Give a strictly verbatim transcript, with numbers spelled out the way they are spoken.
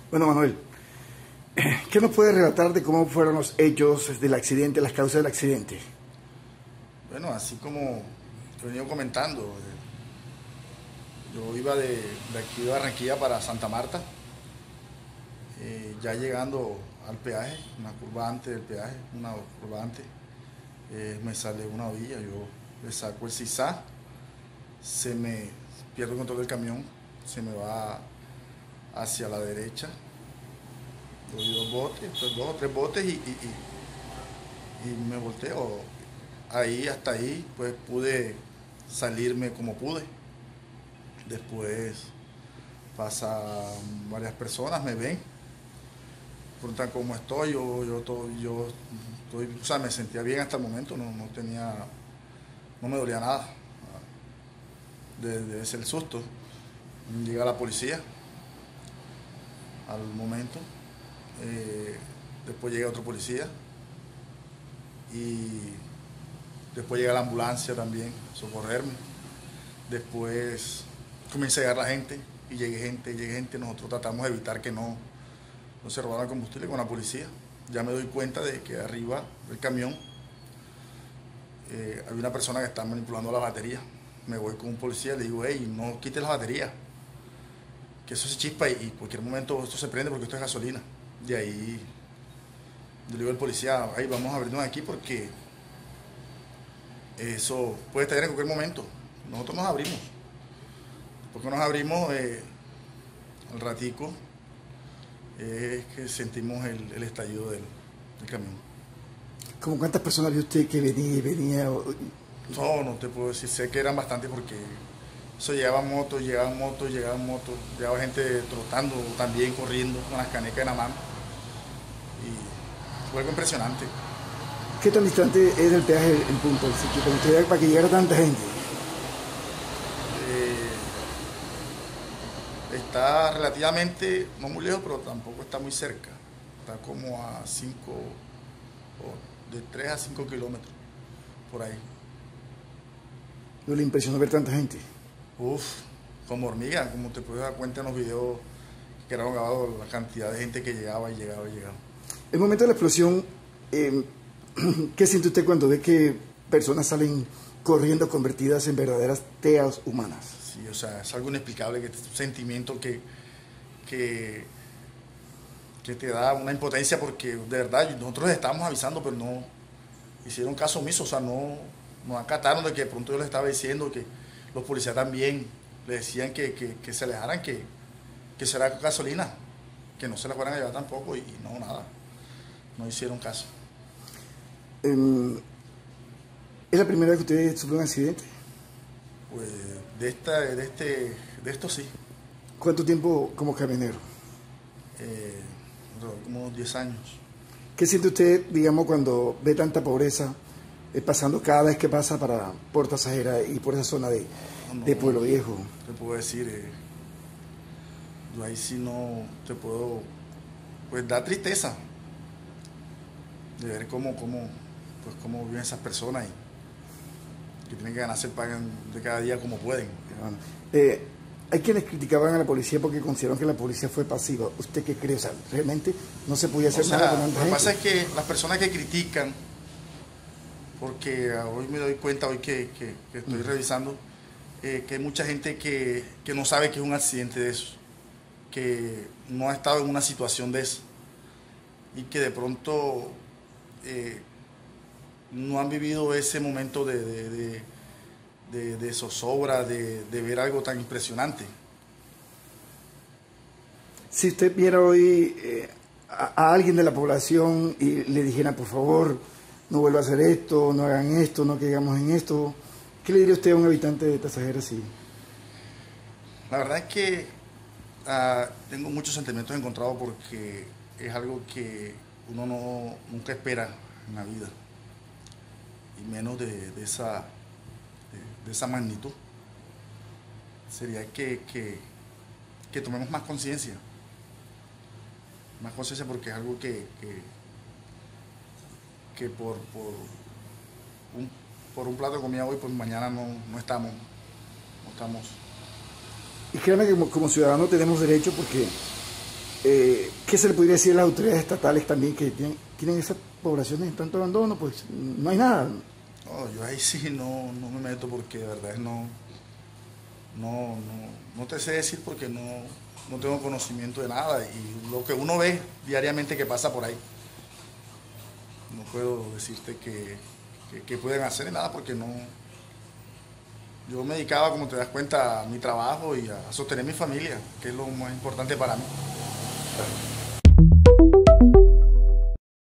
Bueno, Manuel, ¿qué nos puede relatar de cómo fueron los hechos del accidente, las causas del accidente? Bueno, así como te he venido comentando, eh, yo iba de, de aquí de Barranquilla para Santa Marta, eh, ya llegando al peaje, una curva antes del peaje, una curva antes, eh, me sale una vía, yo le saco el sisá, se me pierde el control del camión, se me va hacia la derecha, doy dos botes, pues dos o tres botes y, y, y, y me volteo. Ahí, hasta ahí, pues pude salirme como pude. Después pasan varias personas, me ven, preguntan cómo estoy, yo, yo, todo, yo estoy, o sea, me sentía bien hasta el momento, no, no tenía, no me dolía nada, desde ese el susto. Llega la policía al momento, eh, después llega otro policía y después llega la ambulancia también a socorrerme. Después comienza a llegar la gente y llegue gente, llegue gente. Nosotros tratamos de evitar que no, no se robara el combustible con la policía. Ya me doy cuenta de que arriba del camión eh, había una persona que está manipulando la batería. Me voy con un policía y le digo, hey, no quites la batería, que eso se chispa y, y en cualquier momento esto se prende porque esto es gasolina. De ahí yo le digo al policía, hey, vamos a abrirnos aquí porque eso puede estallar en cualquier momento. Nosotros nos abrimos. Porque nos abrimos eh, al ratico, es que sentimos el, el estallido del, del camión. ¿Cómo cuántas personas vio usted que venía y venía? No, no te puedo decir, sé que eran bastantes porque eso llegaban motos, llegaban motos, llegaban motos, llegaba gente trotando también, corriendo con las canecas en la mano. Y fue algo impresionante. ¿Qué tan distante es del peaje el punto del sitio para, usted, para que llegara tanta gente? Eh, está relativamente, no muy lejos, pero tampoco está muy cerca. Está como a cinco, o de tres a cinco kilómetros, por ahí. ¿No le impresionó ver tanta gente? Uf, como hormiga, como te puedes dar cuenta en los videos que eran grabados, la cantidad de gente que llegaba y llegaba y llegaba. El momento de la explosión, eh, ¿qué siente usted cuando ve que personas salen corriendo convertidas en verdaderas teas humanas? Sí, o sea, es algo inexplicable, que es un sentimiento que, que, que te da una impotencia porque de verdad nosotros les estábamos avisando, pero no hicieron caso omiso, o sea, no nos acataron de que de pronto yo les estaba diciendo que los policías también le decían que, que, que se alejaran, que, que será gasolina, que no se la fueran a llevar tampoco y, y no, nada, no hicieron caso. Eh, ¿Es la primera vez que usted sufrió un accidente? Pues de, esta, de, este, de esto sí. ¿Cuánto tiempo como camionero? Eh, como unos diez años. ¿Qué siente usted, digamos, cuando ve tanta pobreza eh, pasando cada vez que pasa para por Tasajera y por esa zona de, no, no, de Pueblo Viejo? Te puedo decir, eh, yo ahí sí no te puedo, pues da tristeza de ver cómo, cómo, pues cómo viven esas personas y que tienen que ganarse el pan de cada día como pueden. Bueno, eh, hay quienes criticaban a la policía porque consideraron que la policía fue pasiva. ¿Usted qué cree? O sea, realmente no se podía hacer o sea, nada con tanta lo que gente. pasa es que las personas que critican, porque hoy me doy cuenta, hoy que, que, que estoy uh-huh. revisando, eh, que hay mucha gente que, que no sabe que es un accidente de eso, que no ha estado en una situación de eso y que de pronto eh, no han vivido ese momento de, de, de, de, de zozobra, de, de ver algo tan impresionante. Si usted viera hoy eh, a, a alguien de la población y le dijera, por favor, no vuelva a hacer esto, no hagan esto, no caigamos en esto, ¿qué le diría usted a un habitante de Tasajera así? La verdad es que uh, tengo muchos sentimientos encontrados porque es algo que uno no, nunca espera en la vida, y menos de, de, esa, de, de esa magnitud. Sería que, que, que tomemos más conciencia, más conciencia porque es algo que, que, que por, por, un, por un plato de comida hoy, pues mañana no, no estamos, no estamos. Y créanme que como, como ciudadanos tenemos derecho porque Eh, ¿Qué se le podría decir a las autoridades estatales también que tienen, tienen esas poblaciones en tanto abandono? Pues no hay nada. No, yo ahí sí no, no me meto porque de verdad no, no, no, no te sé decir porque no, no tengo conocimiento de nada y lo que uno ve diariamente que pasa por ahí. No puedo decirte que, que, que pueden hacer nada porque no. Yo me dedicaba, como te das cuenta, a mi trabajo y a sostener mi familia, que es lo más importante para mí.